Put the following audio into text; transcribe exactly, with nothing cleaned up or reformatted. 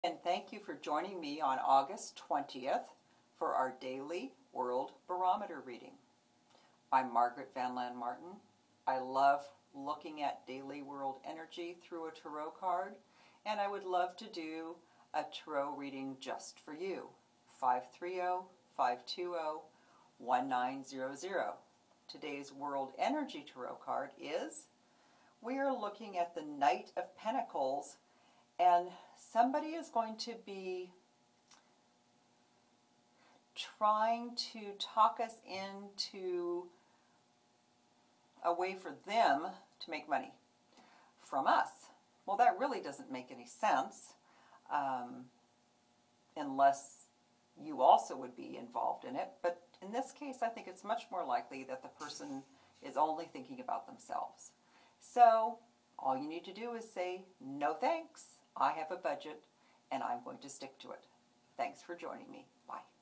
And thank you for joining me on August twentieth for our daily World Barometer reading. I'm Margaret Van Land Martin. I love looking at daily world energy through a tarot card, and I would love to do a tarot reading just for you. five three zero, five two zero, one nine zero zero. Today's World Energy Tarot card is, we are looking at the Knight of Pentacles, and somebody is going to be trying to talk us into a way for them to make money from us. Well, that really doesn't make any sense um, unless you also would be involved in it. But in this case, I think it's much more likely that the person is only thinking about themselves. So all you need to do is say, no thanks, I have a budget and I'm going to stick to it. Thanks for joining me. Bye.